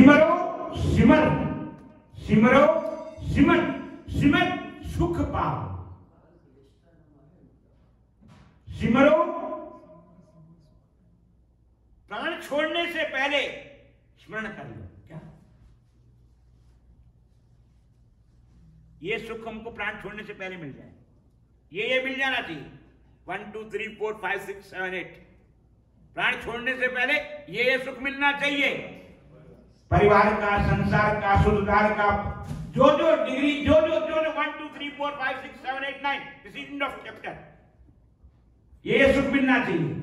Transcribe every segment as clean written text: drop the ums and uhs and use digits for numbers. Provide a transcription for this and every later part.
सिमरो सिमर, सिमरो सिमर, सिमर सुख पाओ। सिमरो, प्राण छोड़ने से पहले स्मरण कर लो। क्या ये सुख हमको प्राण छोड़ने से पहले मिल जाए, ये मिल जाना चाहिए। 1 2 3 4 5 6 7 8 प्राण छोड़ने से पहले ये सुख मिलना चाहिए। परिवार का, संसार का, सुधार का, जो डिग्री, जो 1 2 3 4 5 6 7 8 9 this is end of chapter, ये सुख मिलना चाहिए।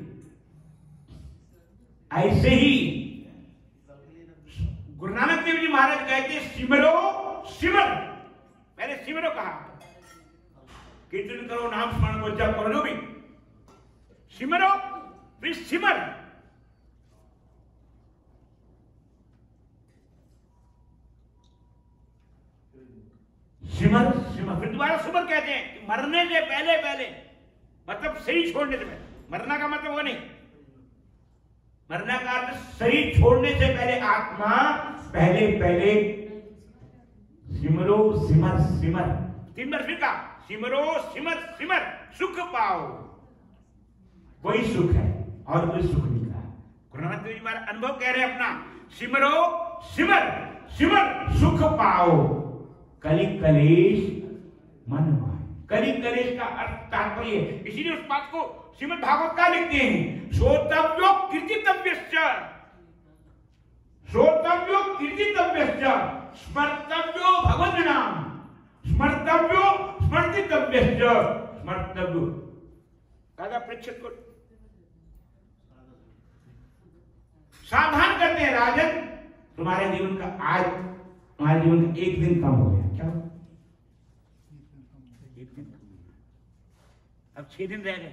ऐसे ही गुरु नानक देव जी महाराज कहते सिमरो सिमर, पहले सिमरो कहा, कीर्तन करो, नाम स्मरण को जप करो, जो भी सिमरो फिर सिमर। सिमर सिमर फिर दोबारा सिमर कहते हैं कि मरने से पहले पहले, मतलब शरीर छोड़ने से पहले। मरना का मतलब वो नहीं, मरना का अर्थ शरीर छोड़ने से पहले आत्मा पहले पहले सिमरो सिमर सिमर, 3 बार फिर कहा सिमरो सिमर सिमर सुख पाओ। वही सुख है और कोई सुख नहीं कहा। गुरु नानक देव जी महाराज अनुभव कह रहे हैं अपना, सिमरो सिमर सिमर सुख पाओ, कलि कलेश मन माय। कलि कलेश का अर्थ तात्पर्य, इसीलिए उस बात को श्रीमद् भागवत का लिखते हैं, श्रोतव्यो कीर्तितव्यश्च, श्रोतव्यो कीर्तितव्यश्च, स्मर्तव्यो भगवद नाम, स्मर्तव्यो स्मर्तितव्यश्च, स्मर्तव्यो। राजा परीक्षित को सावधान करते हैं, राजन तुम्हारे जीवन का आज, तुम्हारे जीवन का एक दिन कम हो गया। क्या? एक दिन, अब 6 दिन रह गए।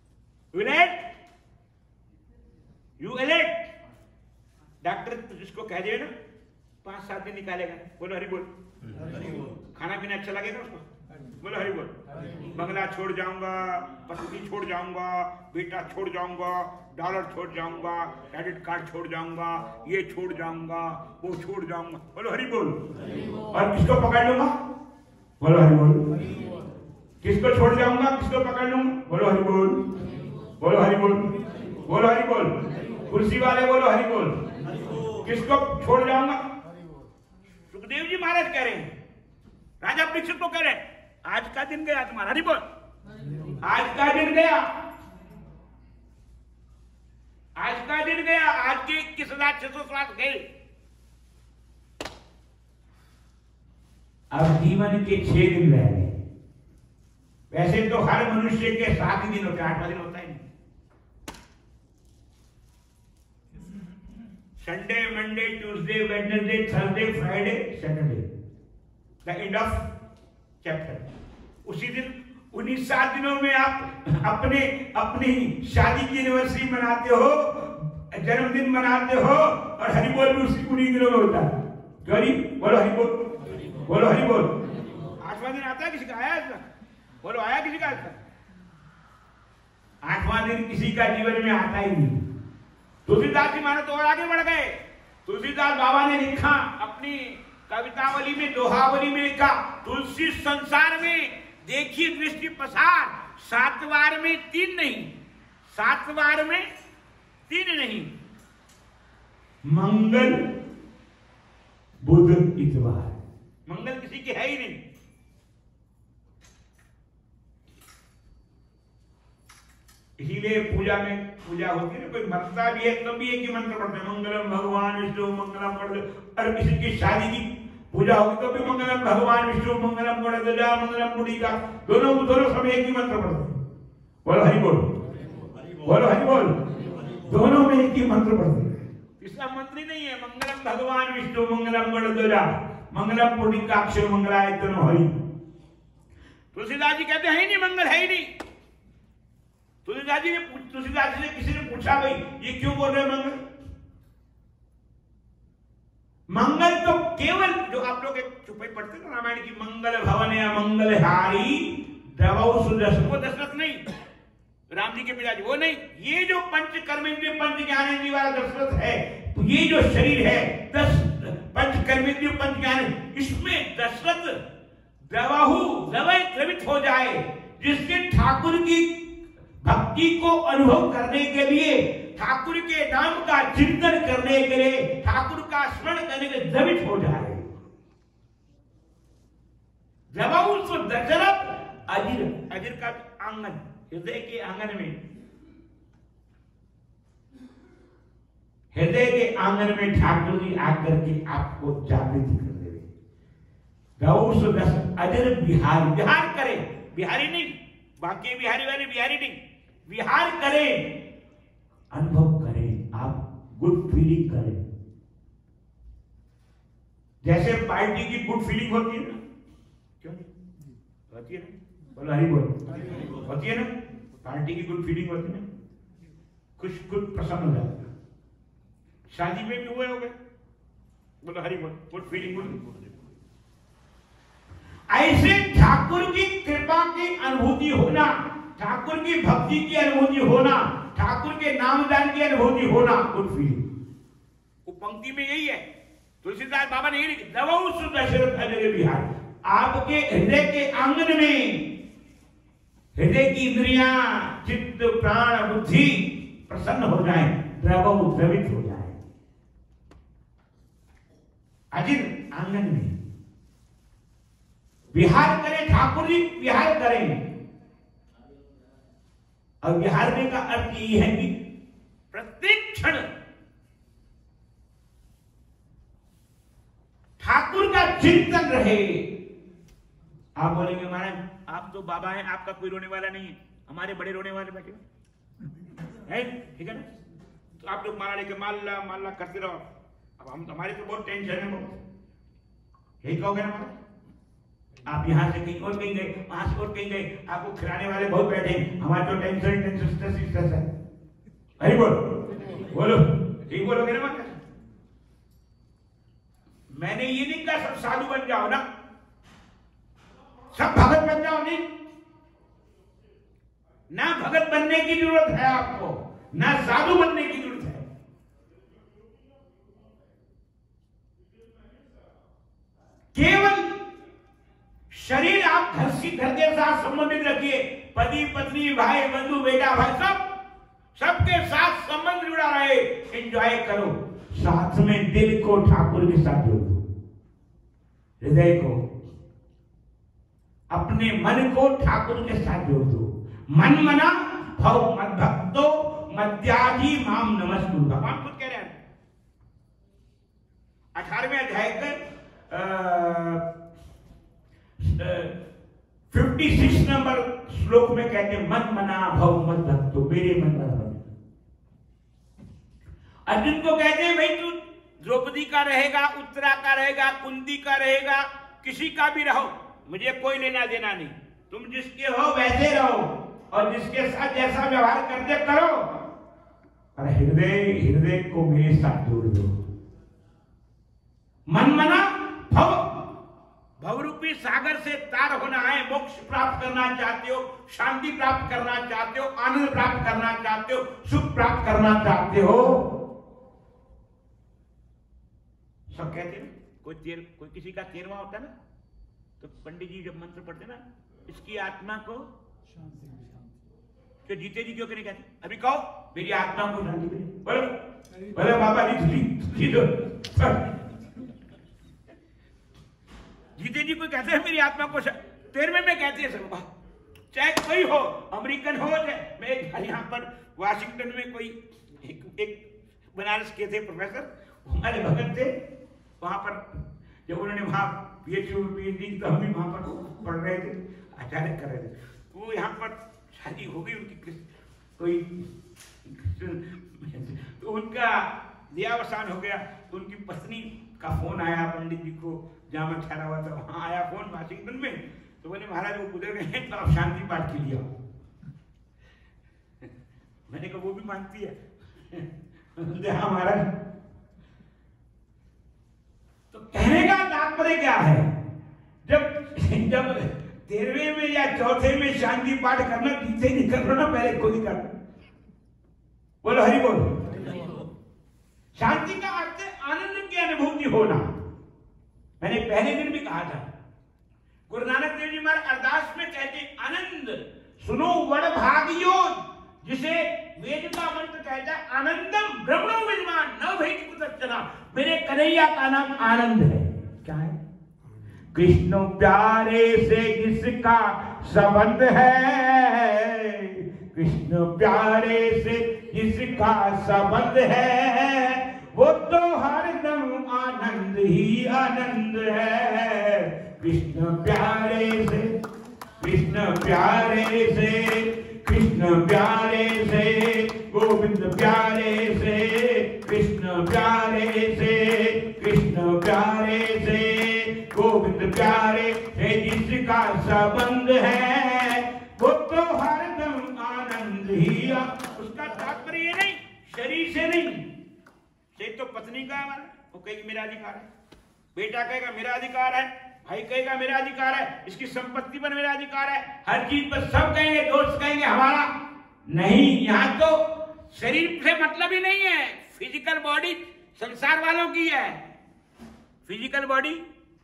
यू एलेट डॉक्टर जिसको कह दिया ना 5-7 दिन निकालेगा, बोलो हरि बोल। खाना पीना अच्छा लगेगा उसको, बोलो हरि बोल। बंगला छोड़ जाऊंगा, पत्नी छोड़ जाऊंगा, बेटा छोड़ जाऊंगा, डॉलर छोड़ जाऊंगा, क्रेडिट कार्ड छोड़ जाऊंगा, ये छोड़ जाऊंगा, वो छोड़ जाऊंगा, बोलो हरि बोल। और किसको पकड़ लूंगा, बोलो हरि बोल। किसको छोड़ जाऊंगा, किसको पकड़ लूंगा, बोलो हरि बोल, बोलो हरि बोल, बोलो हरि बोल। कुर्सी वाले बोलो हरि बोल। किसको छोड़ जाऊंगा? सुखदेव जी महाराज कह रहे हैं, राजा परीक्षित को कह रहे हैं, आज का दिन गया तुम्हारा, हरि बोल। आज का दिन गया, आज का दिन गया, आज के 21,600 गए। अब जीवन के 6 दिन रह गए। वैसे तो हर मनुष्य के 7 ही दिन होते हैं, 8वां दिन होता ही नहीं। Sunday, Monday, Tuesday, Wednesday, Thursday, Friday, Saturday, the end of chapter. उसी दिन, उन्हीं 7 दिनों में आप अपनी शादी की एनिवर्सरी मनाते हो, जन्मदिन मनाते हो, और हरि बोल भी उन्हीं दिनों में होता है। हरि बोलो, हरि बोल, बोलो हरि बोल। 8वां दिन आता है किसी का? आया ऐसा? बोलो आया किसी का ऐसा? 8वां दिन किसी का जीवन में आता ही नहीं। तुलसीदास जी महाराज तो और आगे बढ़ गए। तुलसीदास बाबा ने लिखा अपनी कवितावली में, दोहावली में लिखा, तुलसी संसार में देखी दृष्टि पसार, 7 बार में 3 नहीं, 7 बार में 3 नहीं, मंगल बुध इतवार। मंगल किसी की है ही नहीं। इसीलिए पूजा में, पूजा होती है ना, कोई मरता भी है तब भी एक ही मंत्र पढ़ते हैं, मंगलम भगवान विष्णु मंगलम गणेश। और किसी की शादी की पूजा होगी तो भी मंगलम भगवान विष्णु मंगलम गणेश मंगलम मुड़ीका, दोनों समय एक ही मंत्र पढ़ते हैं। बोलो हरि बोल, बोलो हरि बोल। दोनों में एक ही मंत्र पढ़ते हैं, इसका मंत्र ही नहीं है। मंगलम भगवान विष्णु मंगलम गणेश मंगलम मुड़ीकाक्ष मंगलाय तनो हरि। तुलसीदास जी कहते हैं ही नहीं, मंगल है ही नहीं। तुलसीदास जी ने किसी ने पूछा, भाई ये क्यों बोल रहे मंगल? मंगल तो केवल जो आप लोग एक चुपई पढ़ते हैं ना रामायण की, मंगल भवन या मंगल हारी द्रवौ सुदर्शन, वो दशरथ नहीं, राम जी के पिताजी, वो नहीं। ये जो पंच कर्मेंद्रिय पंच ज्ञानेंद्रिय वाला दशरथ है, तो ये जो शरीर है कर्मेंद्रिय पंच ज्ञान, इसमें दशरथ द्रवित हो जाए, जिसके ठाकुर की भक्ति को अनुभव करने के लिए, ठाकुर के नाम का चिंतन करने के लिए, ठाकुर का स्मरण करने के लिए द्रवित हो जाए। दशरथ अजिर, अजिर का आंगन, हृदय के आंगन में, हृदय के आंगन में ठाकुर जी आकर के आपको जागृत कर देवे। अजर बिहार, बिहार करे, बिहारी नहीं, बाकी बिहारी वाले बिहारी नहीं, विहार करें, अनुभव करें, आप गुड फीलिंग करें। जैसे पार्टी की गुड फीलिंग होती है ना, क्यों होती है ना, बोलो हरि बोल, होती है ना, पार्टी की गुड फीलिंग होती है ना, खुश प्रसन्न हो जाता है। शादी में भी हुए हो गए, बोलो हरि बोल, गुड फीलिंग, गुड। ऐसे ठाकुर की कृपा की अनुभूति होना, ठाकुर की भक्ति की अनुभूति होना, ठाकुर के नामदान की अनुभूति होना, गुड फीलिंग। वो पंक्ति में यही है, तुलसीदास बाबा ने यही लिखी, दशरथ अजर बिहार। आपके हृदय के आंगन में हृदय की इंद्रियां, चित्त, प्राण, बुद्धि प्रसन्न हो जाए, द्रवित हो जाए। अजिर आंगन में विहार करें, ठाकुर जी विहार करें। और विहारने का अर्थ यही है कि प्रत्येक क्षण ठाकुर का चिंतन रहे। आप बोलेंगे महाराज आप तो बाबा हैं, आपका कोई रोने वाला नहीं है, हमारे बड़े रोने वाले बैठे हैं, ठीक है ना, तो आप लोग माला लेके माला करते रहो। अब हम हमारी तो बहुत टेंशन है, बहुत यही कहोगे ना महाराज, आप यहाँ से कहीं और कहीं गए, वहां से और कहीं गए, आपको खिलाने वाले बहुत बैठे हैं, हमारा तो टेंशन स्ट्रेस है। अरे बोलो ठीक बोलोगे ना महाराज। मैंने ये नहीं कहा सब साधु बन जाओ ना, सब भगत बन जाओ, नहीं ना, भगत बनने की जरूरत है आपको, ना साधु बनने की जरूरत है। केवल शरीर आप घर के साथ संबंधित रखिए, पति पत्नी भाई बंधु बेटा भाई सबके साथ संबंध जुड़ा रहे, एंजॉय करो। साथ में दिल को ठाकुर के साथ जोड़ दो, हृदय को, अपने मन को ठाकुर के साथ जोड़ दो। मन मना भव मद भक्तो मद्याजी माम नमस्तु। भगवान खुद कह रहे हैं 18वें अध्याय के 56 नंबर श्लोक में कहते हैं, मन मना भव मद भक्तो, मेरे मन मना। अर्जुन को कहते हैं भाई तू द्रौपदी का रहेगा, उत्तरा का रहेगा, कुंती का रहेगा, किसी का भी रहो, मुझे कोई लेना देना नहीं, तुम जिसके हो वैसे रहो और जिसके साथ जैसा व्यवहार करते करो, पर हृदय को मेरे साथ जोड़ दो। मन मना भवरूपी सागर से तार होना है। मोक्ष प्राप्त करना चाहते हो, शांति प्राप्त करना चाहते हो, आनंद प्राप्त करना चाहते हो, सुख प्राप्त करना चाहते हो, सब कहते हैं कोई किसी का 13वां होता है ना, तो पंडित जी जब मंत्र पढ़ते ना, इसकी आत्मा को तो जीते जी क्यों नहीं कहते, अभी कहो मेरी आत्मा को शांति मिले, बोलो बाबा जी जीते जी कोई कहते हैं मेरी आत्मा को 13वें में कहते हैं सब, चाहे कोई हो, अमेरिकन हो, चाहे मैं यहाँ पर वाशिंगटन में कोई एक बनारस के थे प्रोफेसर, हमारे भगत थे, वहां पर जब उन्होंने वहां पीएचडी तो हम भी वहां पर पढ़ रहे थे, आचार्य कर रहे थे, वो यहाँ पर शादी हो गई उनकी कोई, तो उनका देहावसान हो गया, तो उनकी पत्नी का फोन आया पंडित जी को, जहां मैं ठहरा हुआ था वहां आया फोन वाशिंगटन में, तो बोले महाराज वो गुजर गए हैं, तो आप शांति पाठ के लिए आओ। मैंने कहा वो भी मानती है हाँ महाराज। तो कहने का तात्पर्य क्या है, जब 13वें में या 4थे में शांति पाठ करना, पीछे नहीं करना ना, पहले खुद ही करना। बोलो हरि बोल। शांति का अर्थ है आनंद की अनुभूति होना, मैंने पहले दिन भी कहा था, गुरु नानक देव जी महाराज अरदास में कहते आनंद सुनो वड़ भागियो, जिसे वेद का मंत्र कहता है आनंदम ब्रह्मणो विद्वान न भैति कुतश्चन। मेरे कन्हैया का नाम आनंद है। क्या है? कृष्ण प्यारे से जिसका संबंध है, कृष्ण प्यारे से जिसका संबंध है, वो तो हरदम आनंद ही आनंद है। कृष्ण प्यारे से, कृष्ण प्यारे से, कृष्ण प्यारे से, गोविंद प्यारे से, कृष्ण प्यारे से, कृष्ण प्यारे से, गोविंद प्यारे से जिसका संबंध है, वो तो हरदम आनंद ही। उसका तात्पर्य नहीं शरीर से नहीं, से तो पत्नी का है हमारा, वो कहेगी मेरा अधिकार है, बेटा कहेगा मेरा अधिकार है, भाई कहेगा मेरा अधिकार है, इसकी संपत्ति पर मेरा अधिकार है, हर चीज पर सब कहेंगे, दोस्त कहेंगे हमारा नहीं। यहाँ तो शरीर से मतलब ही नहीं है। फिजिकल बॉडी संसार वालों की है, फिजिकल बॉडी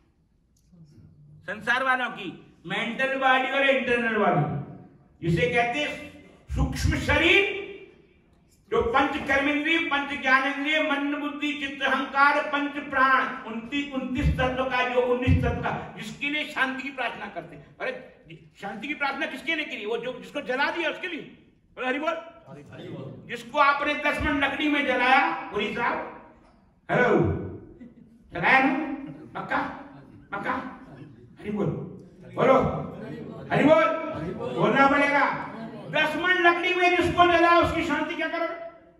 संसार वालों की, मेंटल बॉडी और इंटरनल बॉडी, जिसे कहते हैं सूक्ष्म शरीर, जो पंच कर्मेंद्रिय, पंच ज्ञानेंद्रिय, मन बुद्धि चित्त अहंकार, पंच प्राण, 29 तत्व का, जो 19 तत्व का, जिसके लिए शांति की प्रार्थना करते हैं। अरे शांति की प्रार्थना किसके लिए करी? वो जो जिसको जला दिया उसके लिए। हरि बोल। जिसको आपने 10 मन लकड़ी में जलाया, पुरी साहब, हेलो, जलाया ना? पक्का पक्का? हरि बोल, बोलो हरि बोल, बोलना पड़ेगा। 10 मन लकड़ी में जिसको जला, उसकी शांति क्या करोगे?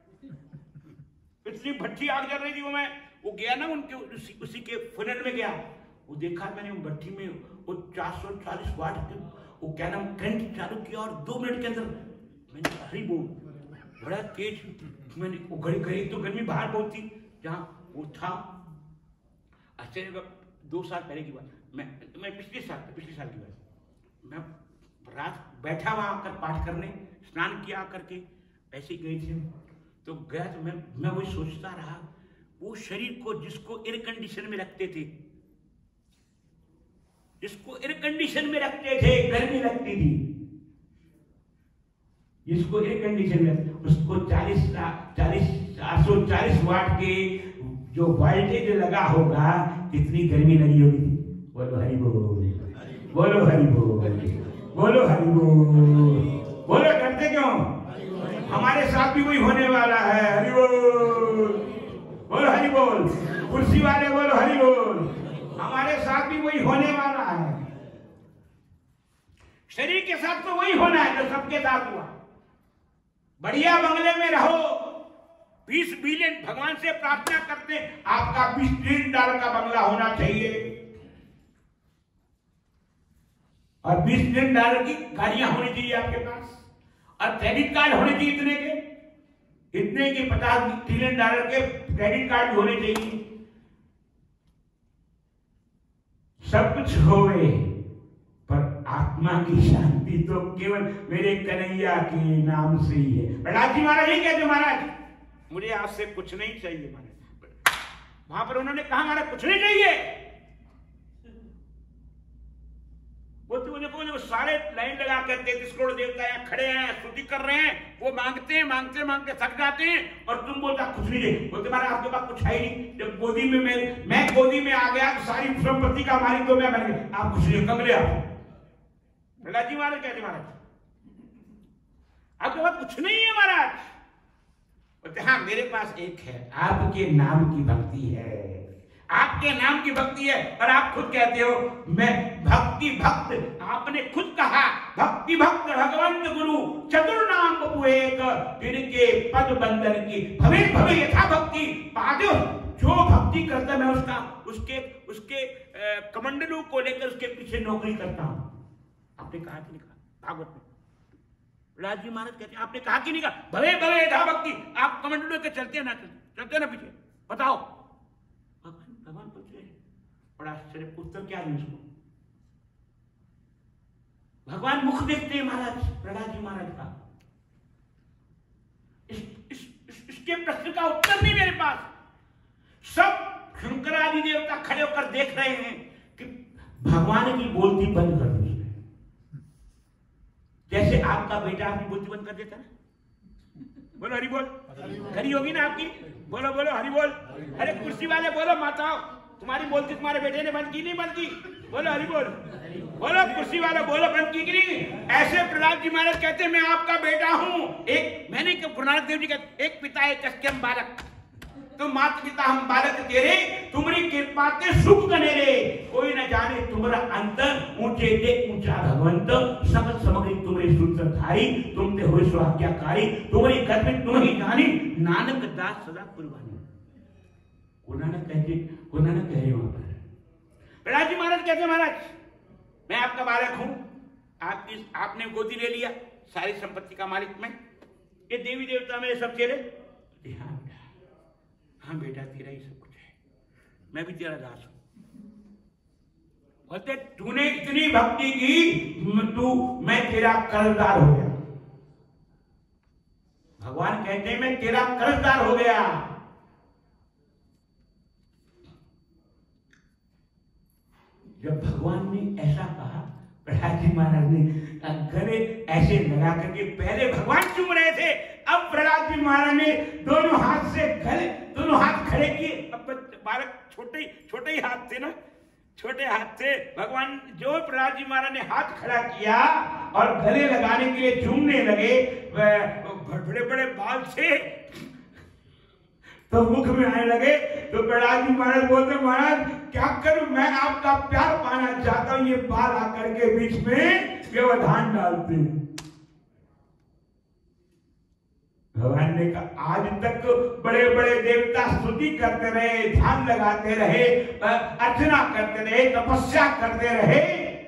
इतनी भट्टी आग जल रही थी, वो गया ना उनके उसी के फनल में गया, वो देखा मैंने भट्टी में वो 440 वाट के वो क्या नाम करंट चालू किया, और 2 मिनट के अंदर मैंने हरी बोल बड़ा तेज, मैंने वो घड़ी तो गर्मी बाहर बहुत थी जहां वो था। आश्चर्य, 2 साल पहले की बात, मैं पिछले साल की बात, मैं रात बैठा वहां आकर पाठ करने, स्नान किया करके ऐसे ही गए थे, तो गया तो मैं वही सोचता रहा, वो शरीर को जिसको एयर कंडीशन में रखते थे, जिसको एयर कंडीशन में रखते थे, गर्मी लगती थी, जिसको एयर कंडीशन में, उसको 440 वाट के जो वोल्टेज लगा होगा, कितनी गर्मी लगी होगी। बोलो हरि बोल, बोलो हरि बोल, बोलो हरि बोल, बोलो डरते क्यों? हमारे साथ भी वही होने वाला है। हरि बोल, बोलो हरि बोल, कुर्सी वाले बोलो हरि बोल, हमारे साथ भी वही होने वाला है। शरीर के साथ तो वही होना है जो सबके साथ हुआ। बढ़िया बंगले में रहो, 20 बिलियन भगवान से प्रार्थना करते, आपका 20 ट्रिलियन डॉलर का बंगला होना चाहिए, और 20 ट्रिलियन डॉलर की गाड़ियां होनी चाहिए आपके पास, और क्रेडिट कार्ड होने चाहिए इतने के 50 ट्रिलियन डॉलर के क्रेडिट कार्ड होने चाहिए। सब कुछ होवे, पर आत्मा की शांति तो केवल मेरे कन्हैया के नाम से ही है। प्रहलाद जी महाराज यही कहते, महाराज मुझे आपसे कुछ नहीं चाहिए महाराज। वहां पर उन्होंने कहा महाराज कुछ नहीं चाहिए, वो सारे लाइन लगा कर 33 करोड़ देवता यहाँ खड़े हैं, स्तुति कर रहे हैं, वो मांगते हैं, मांगते मांगते थक जाते हैं, और तुम बोलता कुछ नहीं दे, बोलते महाराज आपके पास कुछ है ही नहीं। जब गोदी में मैं गोदी में आ गया तो सारी संपत्ति का मालिक तो मैं बन गया, आप कुछ नहीं, कंगले आप। प्रहलाद जी महाराज कहते महाराज आपके पास कुछ नहीं है महाराज। बोलते हाँ मेरे पास एक है, आपके नाम की भक्ति है, आपके नाम की भक्ति है। और आप खुद कहते हो मैं भक्ति भक्त, आपने खुद कहा भक्ति भक्त भगवंत गुरु चतुर्नाम बपु एक, जिनके पद बंदन की भवे भवे यथा भक्ति पादो। जो भक्ति करता मैं उसका उसके कमंडलों को लेकर उसके पीछे नौकरी करता हूं। आपने कहा कि नहीं कहा भागवत में? प्रहलाद जी महाराज कहते आपने कहा कि नहीं कहा भवे भवे यथा भक्ति, आप कमंडलों के चलते ना पीछे, बताओ भगवान पूछे। बड़ा आश्चर्य, उत्तर क्या है उसको? भगवान मुख देखते हैं महाराज प्रहलाद जी महाराज का। इसके प्रश्न का उत्तर नहीं मेरे पास। सब शंकराचार्य देवता खड़े होकर देख रहे हैं कि भगवान की बोलती बंद कर दी। जैसे आपका बेटा अपनी बोलती बंद कर देता ना, बोलो हरि बोल, खरी होगी ना आपकी, बोलो बोलो हरि बोल। अरे कुर्सी वाले बोलो, माताओं तुम्हारी बोलती तुम्हारे बेटे ने बंद की नहीं बंद की, बोलो हरि बोल, बोलो कुर्सी वाला बोलो बंद की नहीं। ऐसे प्रहलाद जी महाराज कहते हैं मैं आपका बेटा हूं। एक मैंने गुरु नानक देव जी कहते एक पिता एक अस्कम बालक, तुम माता पिता हम बालक तेरे, तुम्हारी कृपा ते सुख कने रे, कोई न जाने तुम्हारा अंतर, ऊंचे ते ऊंचा भगवंत, सब समग्री तुम्हारी सूत्रधारी, तुम ते होए स्वाज्ञाकारी, तुम्हारी गत में तुम ही जानी, नानक दास सदा कुर्बानी। गुरु नानक कह रहे वहां पर प्रहलाद जी महाराज कहते महाराज मैं आपका बालक हूं, आपने गोदी ले लिया सारी संपत्ति का मालिक मैं, ये देवी देवता मेरे सब चेले, हाँ बेटा तेरा ही सब कुछ है, मैं भी तेरा दास हूं। बोलते तूने इतनी भक्ति की मैं तेरा कर्जदार हो गया। भगवान कहते हैं मैं तेरा कर्जदार हो गया। जब भगवान ने ऐसा कहा, प्रहलाद जी महाराज ने गले ऐसे लगा करके, पहले भगवान चूम रहे थे, अब प्रहलाद जी महाराज ने दोनों हाथ से गले, दोनों हाथ खड़े किए। अब बालक छोटे ही हाथ थे ना, छोटे हाथ से भगवान जो प्रहलाद जी महाराज ने हाथ खड़ा किया और गले लगाने के लिए चूमने लगे, बड़े बड़े बाल से तो मुख में आने लगे। तो प्रहलाद जी महाराज बोलते महाराज क्या करूं, मैं आपका प्यार पाना चाहता हूं, ये बाल आकर के बीच में व्यवधान डालते। भगवान ने कहा आज तक बड़े बड़े देवता स्तुति करते रहे, ध्यान लगाते रहे, अर्चना करते रहे, तपस्या करते रहे,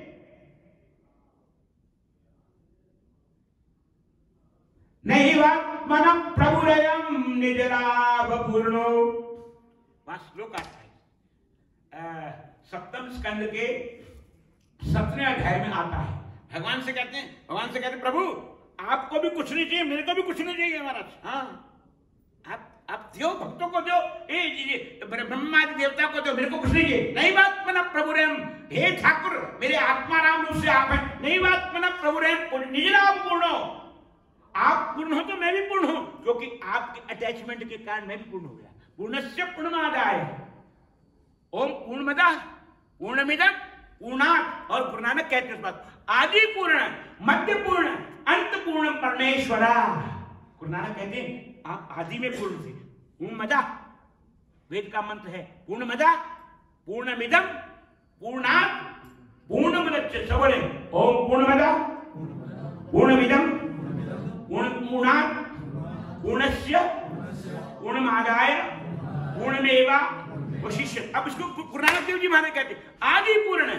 नहीं बात मन प्रभुरयम निजलाभ पूर्णो। श्लोक आता है सप्तम स्कंद के 7वें अध्याय में आता है। भगवान से कहते हैं प्रभु आपको भी कुछ नहीं चाहिए, मेरे को भी कुछ नहीं चाहिए महाराज, हाँ आप दो भक्तों को दो, ब्रह्मादि देवता को दो, मेरे को कुछ नहीं चाहिए। नहीं बात मना प्रभु रेम, हे ठाकुर मेरे आत्मा राम रूप से आप हैं, नहीं बात मना प्रभु रेम निजलाभ पूर्ण। आप पूर्ण हो तो मैं भी पूर्ण हूं, क्योंकि आपके अटैचमेंट के कारण मैं भी पूर्ण हो गया। पूर्णस्य पूर्णमादाय ओम पूर्णमदः पूर्णमिदं पूर्णात्। और गुरु नानक कहते हैं आदि पूर्ण, मध्य पूर्ण, अंत पूर्ण परमेश्वरा। गुरु नानक कहते हैं आप आदि में पूर्ण थे, पूर्णमदः वेद का मंत्र है, पूर्णमदः पूर्णमिदं पूर्णात् पूर्णमुदच्यते। सबले ओम पूर्णमदः पूर्णमिदं पूर्णात् पूर्णस्य पूर्णमादाय पूर्णमेवावशिष्यते। अब इसको गुरु नानक देव जी महाराज कहते आदि पूर्ण,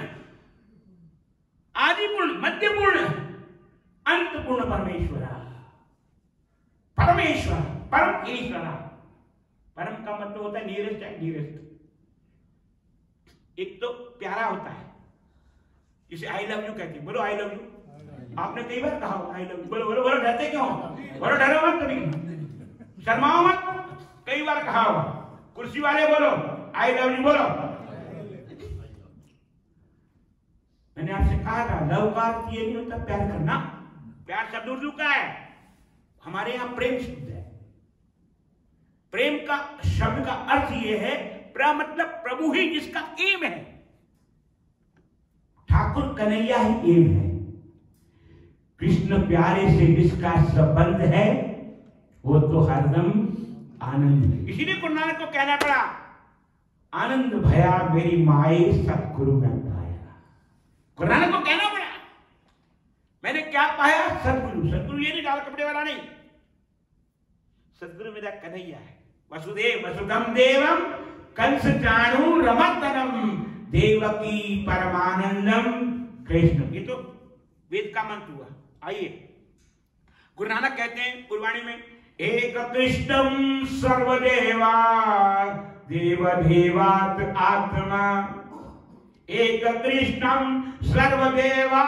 आदि पूर्ण, मध्य पूर्ण, अंत पूर्ण परमेश्वरा। परमेश्वर परम ईश्वरा, परम का मतलब होता है नियरेस्ट एंड डियरेस्ट। एक तो प्यारा होता है, जिसे आई लव यू कहते हैं, बोलो आई लव यू। आपने कई बार कहा आई लव यू, बोलो बोलो बोलो, डरते क्यों, बोलो डरो मत, कभी शर्माओ मत, कई बार कहा होगा। कुर्सी वाले बोलो आई लव यू बोलो। मैंने आपसे कहा था लव का अर्थ ये नहीं होता प्यार करना, प्यार शब्द उर्दू का है, हमारे यहां प्रेम शब्द है। प्रेम का शब्द का अर्थ ये है, प्र मतलब प्रभु ही जिसका एम है, ठाकुर कन्हैया ही एम है। कृष्ण प्यारे से जिसका संबंध है वो तो हरदम आनंद है। इसीलिए गुरु नानक को कहना पड़ा आनंद भया मेरी माए सतगुरु में पाया। गुरु नानक को कहना पड़ा मैंने क्या पाया, सतगुरु। सतगुरु ये नहीं लाल कपड़े वाला नहीं, सतगुरु मेरा कन्हैया है। वसुदेव वसुधम देवम कंस चाणु रमतनम देवकी परमानंदम कृष्ण। ये तो वेद का मंत्र हुआ। आइए गुरु नानक कहते हैं गुरबाणी में एक कृष्णम सर्वदेवा देवदेवात आत्मा, एक कृष्णम सर्वदेवा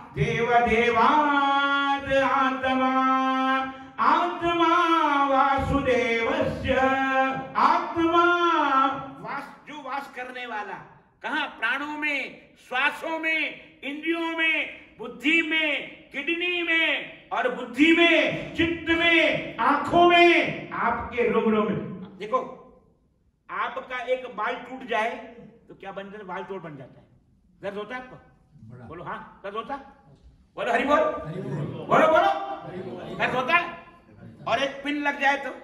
देवदेवात आत्मा, आत्मा वासुदेवस्य आत्मा। वास जो वास करने वाला, कहां? प्राणों में, श्वासों में, इंद्रियों में, बुद्धि में, किडनी में और बुद्धि में, चित्त में, आंखों में, आपके रोम रोम में। देखो, आपका एक बाल टूट जाए तो क्या बन जाता है? बाल तोड़ बन जाता है। दर्द होता है आपको? बोलो हाँ, दर्द होता है? बोलो हरि बोल, बोलो बोलो, दर्द होता है? और एक पिन लग जाए तो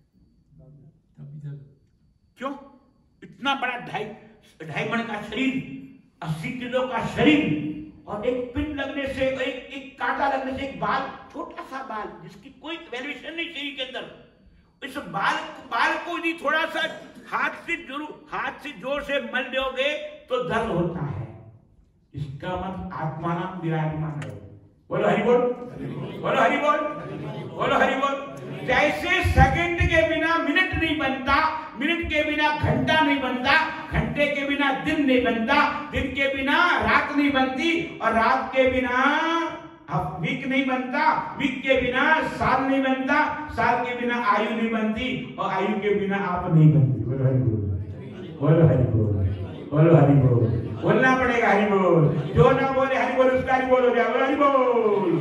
क्यों? इतना बड़ा ढाई मन का शरीर, 80 किलो का शरीर, और एक पिन लगने से, एक कांटा लगने से, एक बाल, छोटा सा बाल जिसकी कोई वैल्यूएशन नहीं शरीर के अंदर, इस बाल को यदि थोड़ा सा हाथ से जोर से मल दोगे तो दर्द होता है। इसका मत आत्माराम विराजमान है। बोलो हरि बोल, बोलो हरि बोल, बोलो हरि बोल। जैसे सेकंड के बिना मिनट नहीं बनता, मिनट के बिना घंटा नहीं बनता, घंटे के बिना दिन नहीं बनता, दिन के बिना रात नहीं बनती, और रात के बिना वीक नहीं बनता, वीक के बिना साल नहीं बनता, साल के बिना आयु नहीं बनती, और आयु के बिना आप नहीं बनती। बोलो हरि बोल, बोलो हरि बोल, बोलो हरि बोल। बोलना पड़ेगा हरि बोल। जो ना बोले हरि बोल उसका हरि बोल हो जाए। बोलो हरि बोल।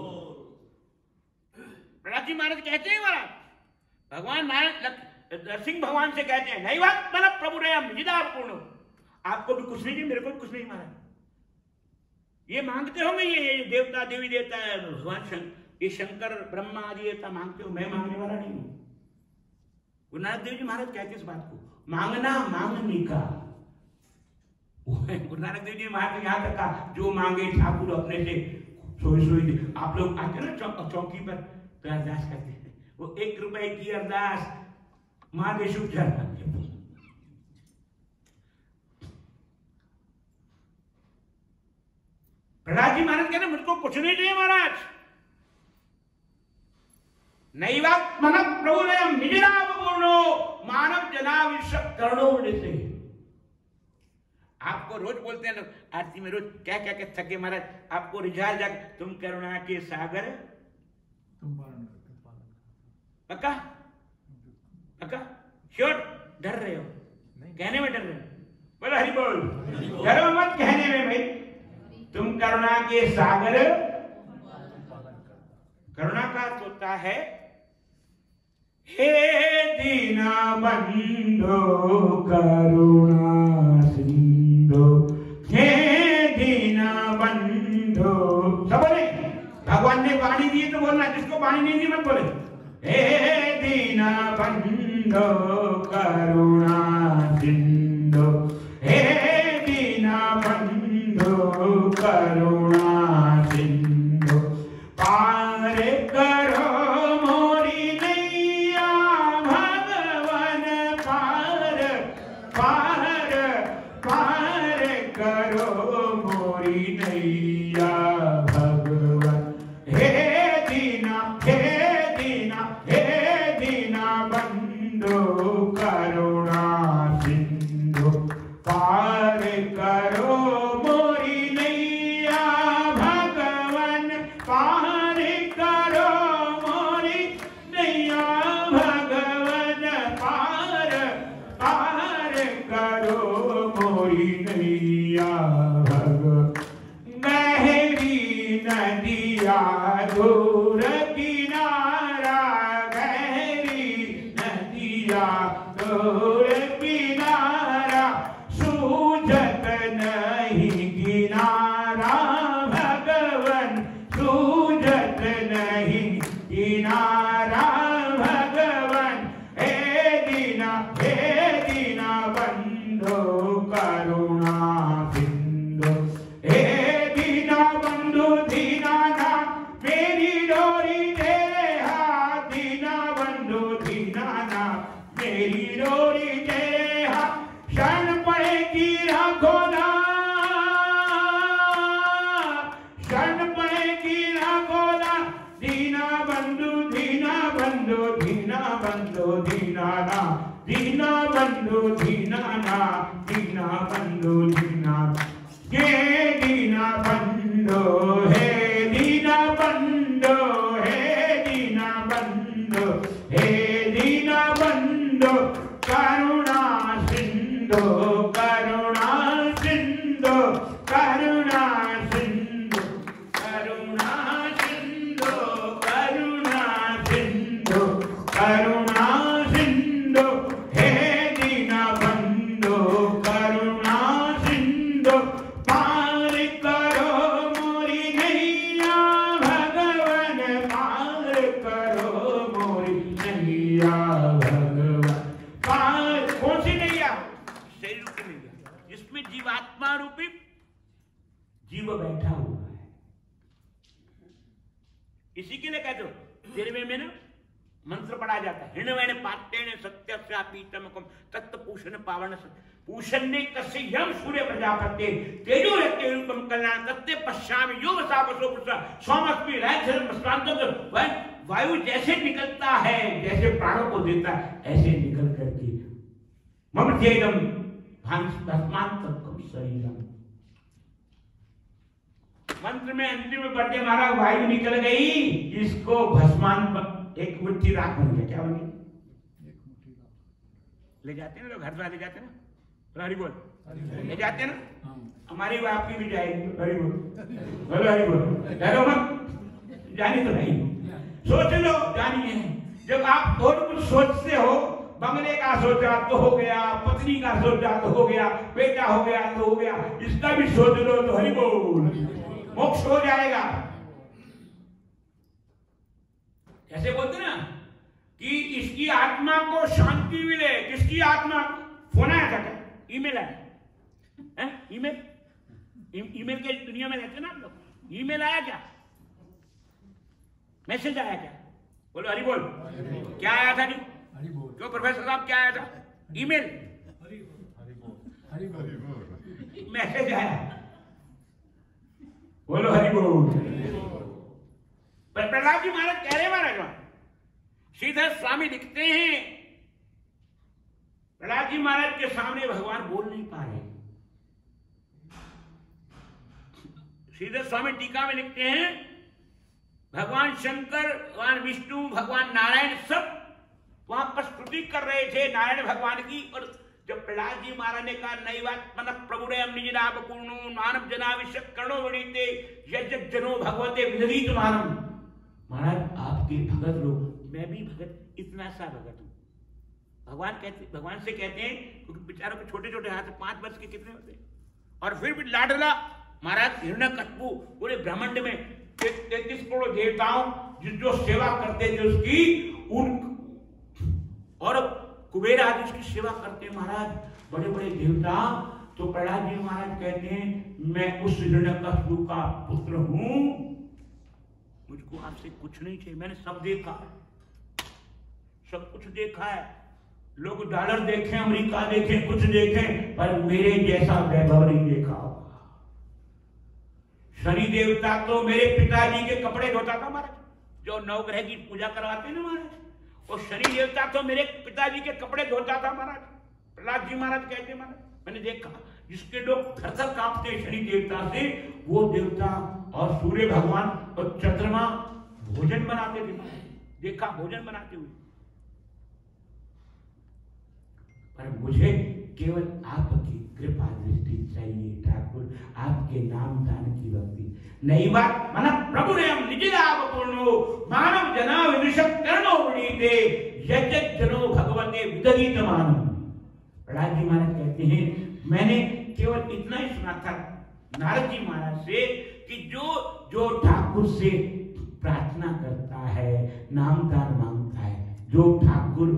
प्रहलाद जी महाराज कहते हैं, महाराज भगवान नरसिंह भगवान से कहते हैं, नहीं बात मतलब प्रभु रे पूर्ण, आपको भी कुछ नहीं चाहिए, मेरे को भी कुछ नहीं। महाराज ये मांगते होंगे, ये देवता देवी देवता है भगवान ये शंकर ब्रह्मा आदि देवता मांगते हो, मैं मांगने वाला नहीं हूं। गुरु नानक देव जी महाराज कहते इस बात को, मांगना मांगने का। गुरु नानक देव जी महाराज यहां तक कहा, जो मांगे ठाकुर अपने से सोई दे। आप लोग आते ना चौकी पर तो अरदास करते हैं, वो 1 रुपए की अरदास महादेव शुभ जन। प्रहलाद जी महाराज कहते मुझको कुछ नहीं चाहिए महाराज। नैवात मन प्रभु निजरापूर्णो मानव जनाविश करणों से। आपको रोज बोलते हैं लोग आरती में, रोज क्या क्या क्या थके महाराज, आपको रिझा जा, तुम करुणा के सागर, पक्का पक्का श्योर? डर रहे हो, कहने में डर रहे हो? बोलो हरि बोल। डरो मत कहने में भाई, तुम करुणा के सागर। करुणा का अर्थ होता है, हे दीना बंधो करुणा सिंधु, हे दीना बंधो। सब बोले, भगवान ने वाणी दी तो बोलना, जिसको वाणी नहीं दी मत बोले। हे दीना बंधो करुणा सिंधु, हे दीना बंधो करुणा सिंधु, पार करो मोरी नैया भगवान, पार पार पार करो मोरी नैया भगवान। हे दीना बंधो करुणा सिंधु, पार करो मोरी नैया भगवान, पार करो मोरी नैया भगवान, पार पार करो मोरी नैया भगवान। गहरी नदिया दूर किनारा, गहरी नदिया दूर किनारा, सूझत नहीं किनारा भगवन, सूझत नहीं किनारा भगवन। हे दीना बंधो करुणा सिंधु, हे दीना बंधु दीना ना मेरी डोरी दे हाथ, दीना बंधु दीना ना मेरी डोरी दे हाथ, शरण पड़ेगी राखो ना, शरण पड़ेगी राखो ना, दीना बंधु दीना बंधु दीना बंधु दीना ना, दीना बंधु दीना ना, दीना बंधु दीना। ये दीना बंधु है, दीना बंधु है, दीना बंधु है, दीना बंधु करुणा सिंधु। शरीर रूपी मिल गया, जिसमें जीवात्मा रूपी जीव बैठा हुआ है। इसी के लिए कहते हो 13वें में ना मंत्र पढ़ा जाता है, हिणवेण पात्येन सत्यस्यापीतमकम तत्त पूषण पावन पूषण ने कस्य यम सूर्य प्रजापते तेजो रते रूपम कल्याण तत्ते पश्चामि योग सापसो पुरुष सोमस्मि राजधर्म प्रशांत। वायु जैसे निकलता है, जैसे प्राणों को देता है, ऐसे निकल करके मम चेदम भस्मांतकम शरीरम। मंत्र में अंतिम में पढ़ते मारा वायु निकल गई, इसको भस्मान एक मुट्ठी राख बन गया। क्या बन गया? ले जाते हैं ना लोग, घर से ले जाते हैं ना, हरि बोल ले जाते हैं ना, हमारी वो आपकी भी जाएगी, हरि बोल बोलो, हरि बोल डरो मत, जानी तो नहीं, सोच लो जानी है। जब आप और कुछ सोचते हो, बंगले का सोचा तो हो गया, पत्नी का सोचा तो हो गया, बेटा हो गया तो हो गया, इसका भी सोच लो तो हरि बोल, मोक्ष हो जाएगा। कैसे बोलते ना कि इसकी आत्मा को शांति मिले, किसकी आत्मा? फोन आया था क्या? ईमेल आया? ईमेल के दुनिया में रहते ना हम लोग, ईमेल आया क्या? मैसेज आया क्या? बोलो हरि बोल। क्या आया था जी? क्यों प्रोफेसर साहब क्या आया था? ईमेल, मैसेज आया, बोलो हरि बोल। प्रहलाद जी महाराज कह रहे महाराज, श्रीधर स्वामी लिखते हैं प्रहलाद जी महाराज के सामने भगवान बोल नहीं पा रहे। श्रीधर स्वामी टीका में लिखते हैं भगवान शंकर, भगवान विष्णु, भगवान नारायण सब वहां पर स्तुति कर रहे थे नारायण भगवान की। और जब प्रहलाद जी महाराज ने कहा नैवात्मन प्रभुरयम निजनाभ पूर्णो मानव जनाविषक कर्णो वणीते यज्ञ जनो भगवते विदधीत मानम। महाराज आपके भगत लोग, मैं भी भगत, इतना सा भगत हूं। भगवान से कहते हैं, क्योंकि बेचारों के छोटे छोटे हाथ 5 वर्ष के कितने होते हैं, और फिर भी लाडला महाराज हिरण्यकशिपु पूरे ब्रह्मांड में 33 करोड़ देवताओं जो सेवा करते थे उसकी, उन और कुबेर आदि उसकी सेवा करते महाराज, बड़े बड़े देवता। तो प्रहलाद जी महाराज कहते हैं मैं उस हिरण्यकशिपु का पुत्र हूं, मुझको आपसे कुछ नहीं चाहिए, मैंने सब देखा, सब कुछ देखा है। लोग डॉलर देखें, अमेरिका देखें, कुछ देखें, पर मेरे जैसा वैभव नहीं देखा होगा। शनि देवता तो मेरे पिताजी के कपड़े धोता था महाराज, जो नवग्रह की पूजा करवाते ना महाराज, और शनि देवता तो मेरे पिताजी के कपड़े धोता था महाराज। प्रहलाद जी महाराज कहते महाराज मैंने देखा, जिसके लोग थर-थर कांपते शनि देवता से, वो देवता और सूर्य भगवान और चंद्रमा भोजन बनाते थे, देखा भोजन बनाते हुए। पर मुझे केवल आपकी कृपा दृष्टि चाहिए ठाकुर, आपके नाम दान की भक्ति। नहीं बात मन प्रभु रेम निज लाभ पूर्णो मानव जना विनिषक कर्णो वणीते यज्ञ जनो भगवते विदधीत मानम। प्रहलाद जी महाराज कहते हैं मैंने केवल इतना ही सुना था नारद जी महाराज से कि जो ठाकुर से प्रार्थना करता है, नामदान मांगता है, जो ठाकुर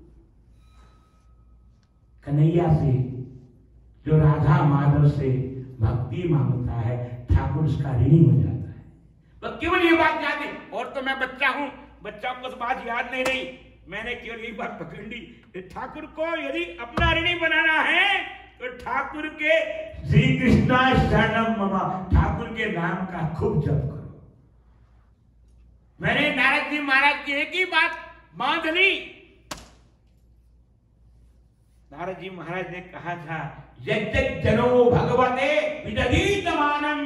कन्हैया से, जो राधा माधव से भक्ति मांगता है, ठाकुर उसका ऋणी हो जाता है। बस केवल ये बात याद है, और तो मैं बच्चा हूं, बच्चा को बात याद नहीं रही, मैंने केवल यही बात पकड़ ली, ठाकुर को यदि अपना ऋणी बनाना है तो ठाकुर के श्री कृष्णा शरणम मम, ठाकुर के नाम का खूब जप करो। मैंने नारद जी महाराज की एक ही बात बांध ली। नारद जी महाराज ने कहा था यज्ञ जनो भगवते विदधीत मानम,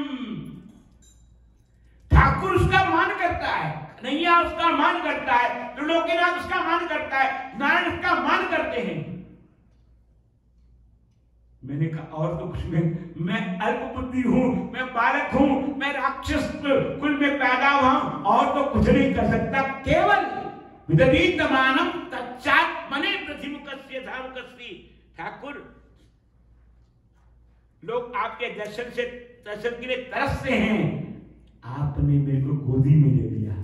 ठाकुर उसका मान करता है, कन्हैया उसका मान करता है, त्रिलोकीनाथ उसका मान करता है, नारायण उसका मान करते हैं। मैंने कहा और तो कुछ नहीं, मैं अल्प बुद्धि हूं, मैं बालक हूं, मैं राक्षस कुल में पैदा हुआ, और तो कुछ नहीं कर सकता, केवल विदधीत मानम तच्चात् मने प्रतिमुखस्य धावकस्ति। ठाकुर लोग आपके दर्शन के लिए तरसते हैं, आपने मेरे को गोदी में ले लिया,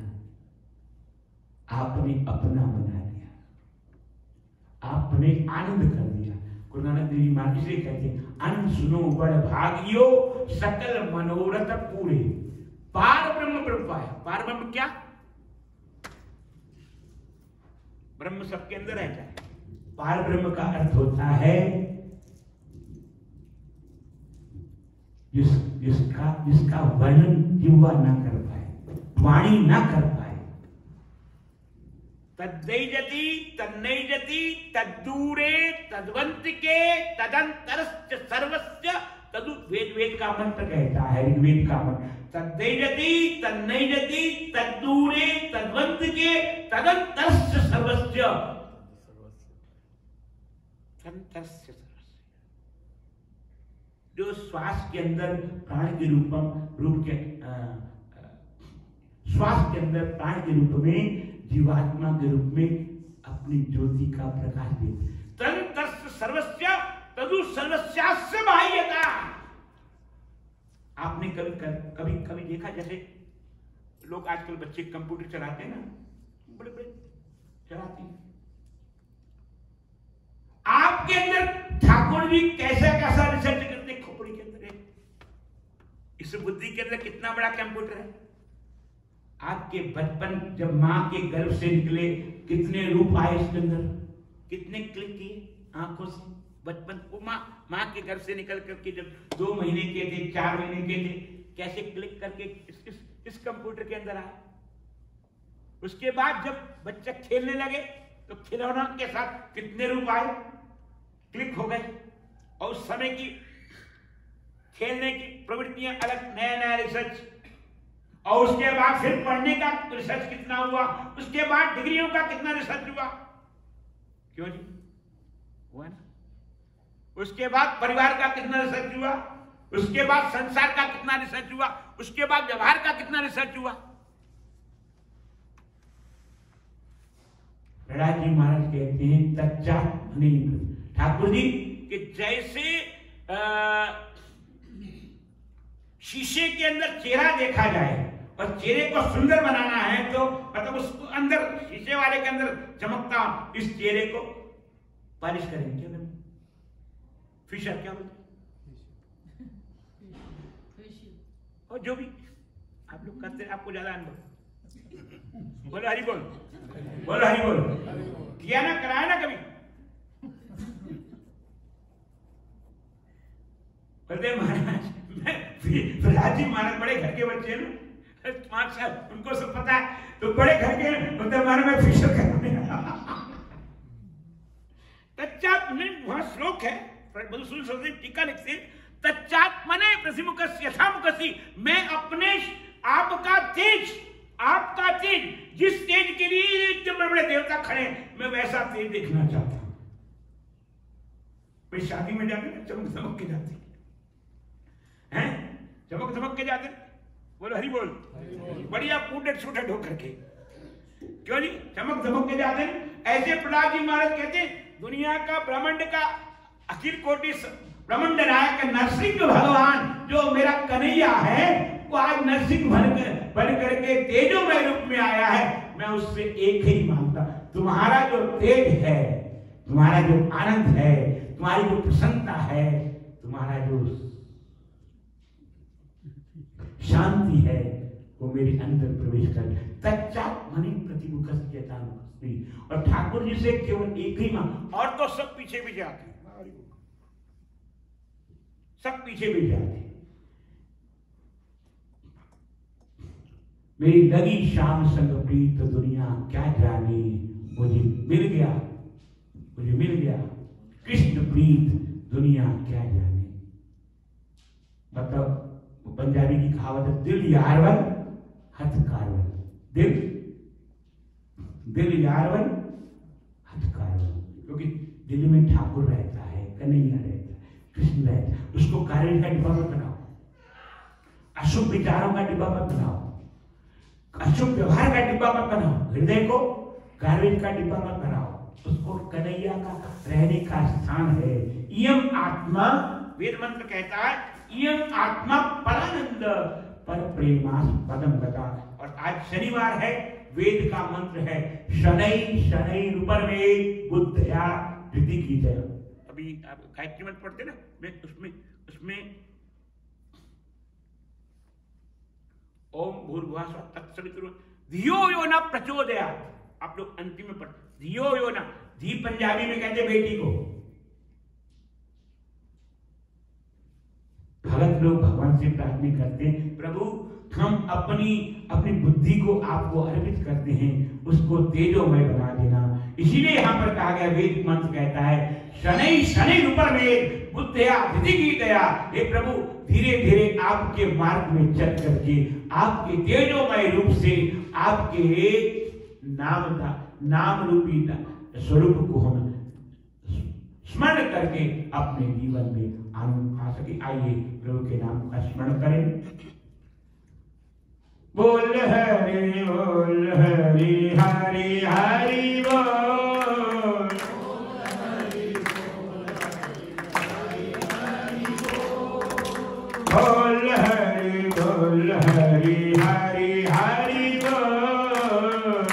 आपने अपना बना दिया, आपने आनंद कर दिया, गुरु नानक देव जी महाराज इसलिए कहते हैं अन सुनो बड़ भागियो सकल मनोरथ पूरे। पार ब्रह्म ब्रह्म पाया। पार ब्रह्म क्या? ब्रह्म सबके अंदर रहता है। पार ब्रह्म का अर्थ होता है जिसका वर्णन जिह्वा ना कर पाए, वाणी ना कर पाए। तद्दैजति तन्नैजति तद्दूरे तद्वंतिके तदंतरस्य सर्वस्य तदु। वेद का मंत्र कहता है, ऋग्वेद का मंत्र तद्दैजति तन्नैजति तद्दूरे तद्वंतिके तदंतरस्य सर्वस्य तदंतरस्य। जो श्वास के अंदर प्राण के रूप के श्वास के अंदर प्राण के रूप में जीवात्मा के रूप में अपनी ज्योति का प्रकाश देते। तदंतरस्य सर्वस्य तदु सर्वस्यास्य बाह्यता। आपने कभी देखा जैसे लोग आजकल बच्चे कंप्यूटर चलाते हैं ना, बड़े बड़े चलाते हैं। आपके अंदर ठाकुर जी कैसा कैसा रिसर्च करते, खोपड़ी के अंदर इस बुद्धि के अंदर कितना बड़ा कंप्यूटर है। आपके बचपन जब मां के गर्भ से निकले कितने रूप आए इसके अंदर, कितने क्लिक किए आंखों से। बचपन को मां के गर्भ से निकल करके जब 2 महीने के थे, 4 महीने के थे, कैसे क्लिक करके इस कंप्यूटर के अंदर आए। उसके बाद जब बच्चा खेलने लगे तो खिलौना के साथ कितने रूप आए, क्लिक हो गए। और उस समय की खेलने की प्रवृत्तियां अलग, नया नया रिसर्च। और उसके बाद फिर पढ़ने का रिसर्च कितना हुआ, उसके बाद डिग्रियों का कितना रिसर्च हुआ। क्यों जी? हुआ ना। उसके बाद परिवार का कितना रिसर्च हुआ, उसके बाद संसार का कितना रिसर्च हुआ, उसके बाद व्यवहार का कितना रिसर्च हुआ। प्रहलाद जी महाराज कहते हैं तच्चात् नहीं ठाकुर जी कि जैसे शीशे के अंदर चेहरा देखा जाए और चेहरे को सुंदर बनाना है तो मतलब उसको अंदर शीशे वाले के अंदर चमकता इस चेहरे को पॉलिश करेंगे। क्या करेंगे? फिशर क्या बोलते, और जो भी आप लोग करते हैं, आपको ज्यादा अनुभव। बोलो हरि बोल, बोलो हरि बोल। किया ना, कराया ना कभी? महाराज प्रहलाद जी महाराज बड़े घर के बच्चे हैं ना, 5 साल, उनको सब पता है। तो बड़े घर के बोलते महाराज मैं फिशर करने तच्चात् वहां श्लोक है, मधुसूदन सरस्वती टीका लिखते तच्चात् मने प्रसिमुखस्य यथामुखसी। मैं अपने आपका तेज जिस तेज के लिए इतने बड़े बड़े देवता खड़े मैं वैसा तेज देखना चाहता हूं। मैं शादी में जाते ना चमक चमक के जाते हैं, चमक चमक के जाते। बोलो हरि बोल। बढ़िया पूटेड सूटेड होकर के, क्यों जी? चमक चमक के जाते हैं। ऐसे प्रहलाद जी महाराज कहते दुनिया का ब्रह्मांड का अखिल कोटि ब्रह्मांड नायक नरसिंह भगवान जो मेरा कन्हैया है वो आज नरसिंह बन करके तेजोमय रूप में आया है। मैं उससे एक ही मांगता, तुम्हारा जो तेज है, तुम्हारा जो आनंद है, तुम्हारी जो प्रसन्नता है, तुम्हारा जो शांति है वो मेरे अंदर प्रवेश कर। तच्चात् मने प्रतिमुखस्य यथामुखसी। और ठाकुर जी से केवल एक ही मांग, और तो सब पीछे भी जाते हैं, सब पीछे भी जाते हैं। मेरी लगी शाम संग प्रीत दुनिया क्या जाने, मुझे मिल गया कृष्ण प्रीत दुनिया क्या जाने। मतलब पंजाबी की कहावत है दिल यारवन हथ कारवन। दिल यारवन हथ कारवन, क्योंकि दिल में ठाकुर रहता है, कन्हैया रहता है, कृष्ण रहता है। उसको कार्य का डिब्बा मत बनाओ, अशुभ विचारों का डिब्बा मत बनाओ, अशुभ व्यवहार का डिब्बा मत बनाओ, हृदय को गार्बेज का डिब्बा मत बनाओ। उसको कन्हैया का रहने का स्थान है। इयम आत्मा, वेद मंत्र कहता है इयम आत्मा परानंद पर प्रेमास पदम गता। और आज शनिवार है, वेद का मंत्र है शनै शनै रूपर में बुद्धया धृति की जय। अब अभी आप गायत्री मंत्र पढ़ते ना, मैं उसमें ओम भूर्भुवः स्वः तत्सवितुर्वरेण्यं धियो यो न प्रचोदयात्। आप लोग अंतिम में पढ़ते धियो यो न, धी पंजाबी में कहते बेटी को। भगत लोग भगवान से प्रार्थना करते हैं, प्रभु हम अपनी बुद्धि को आपको अर्पित करते हैं, उसको तेजोमय बना देना। इसीलिए यहाँ पर कहा गया, वेद मंत्र कहता है शनै शनै रूपर वेद बुद्धया धृति की दया। हे प्रभु धीरे धीरे आपके मार्ग में चल करके आपके तेजोमय रूप से आपके नाम रूपी स्वरूप को हम स्मरण करके अपने जीवन में आनंद पा सके। आइए प्रभु के नाम का स्मरण करें। बोल हरि बोल हरि हरि हरि बोल, बोल हरि बोल हरि हरि हरि बोल।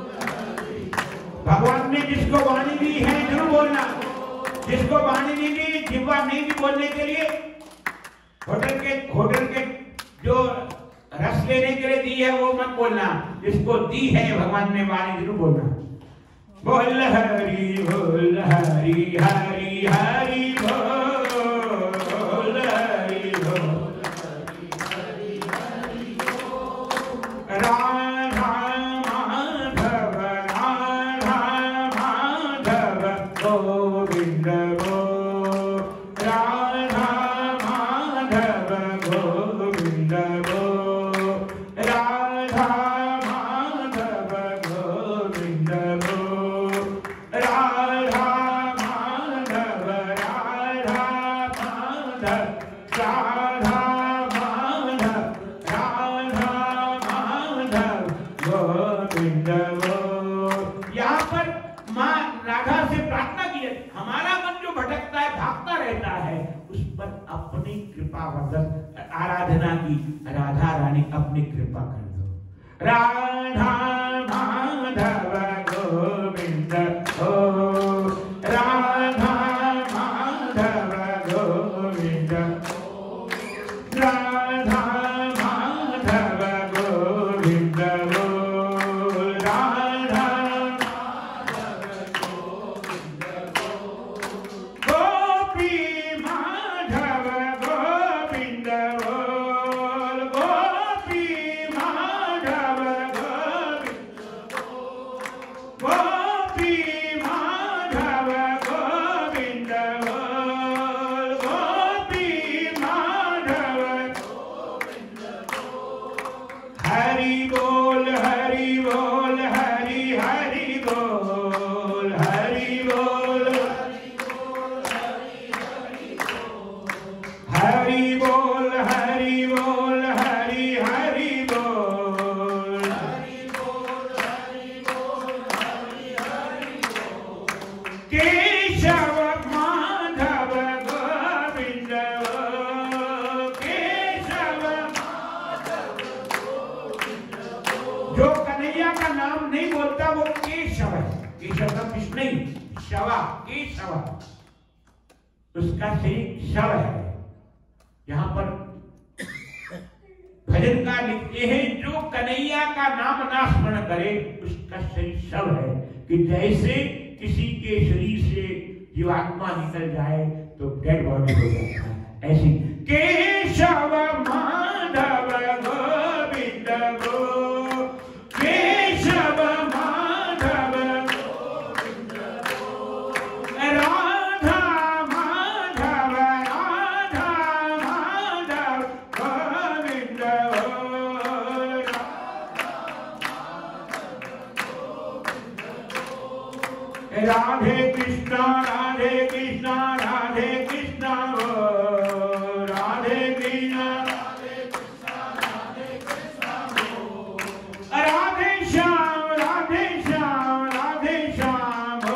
भगवान ने जिसको वाणी दी है जरूर बोलना, जिसको वाणी नहीं दी, जिह्वा नहीं दी बोलने के लिए, होटल के जो रस लेने के लिए दी है वो मत बोलना, जिसको दी है भगवान ने वाणी जरूर बोलना। बोल हरि बोल हरि हरि हरि बोल, बोल हरि बोल हरि हरि बोल। राधा माधव राधा माधव गोविंद बोल, राधा माधव गोविंद बोल, राधा माधव गोविंद बोल, राधा माधव राधा माधव राधा माधव राधा माधव गोविंद बोल। यहाँ पर माँ राधा से प्रार्थना की है, हमारा मन जो भटकता है भागता रहता है, उस पर अपनी कृपा वर्धन आराधना की, राधा रानी अपनी कृपा कर दो। राधा माधव गोविंद हो, राधा माधव गोविंद, राधा माधव गोविंद हो, राधा गोपी माधव गोविंद बोल, गोपी माधव गोविंद, गोपी माधव गोविंद बोल, गोपी माधव हरि बोल हरि बोल हरि हरि बोल, हरि बोल हरि बोल हरि बोल हरि हरि बोल, केशव माधव गोविंद बोल, केशव जो कन्हैया का नाम नहीं बोलता वो केशव है। केशव का कृष्ण नहीं, शवा केशव, उसका शरीर शव है। यहाँ पर भजनकार लिखते हैं जो कन्हैया का नाम ना स्मरण करे उसका शरीर शव है, कि जैसे किसी के शरीर से जीवात्मा निकल जाए तो डेड बॉडी हो जाता है, ऐसी। केशव माधव गोविंद गो, केशव माधव गोविंद गो, राधा माधव राधा माधव गोविंद गो, राधे कृष्णा राधे कृष्णा राधे कृष्णा हो, राधे कृष्णा राधे श्याम राधे श्याम राधे श्याम हो,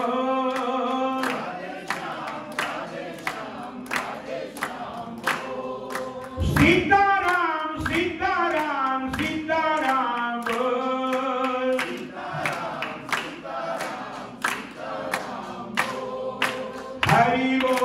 सीताराम सीताराम सीताराम बोल, हरि बोल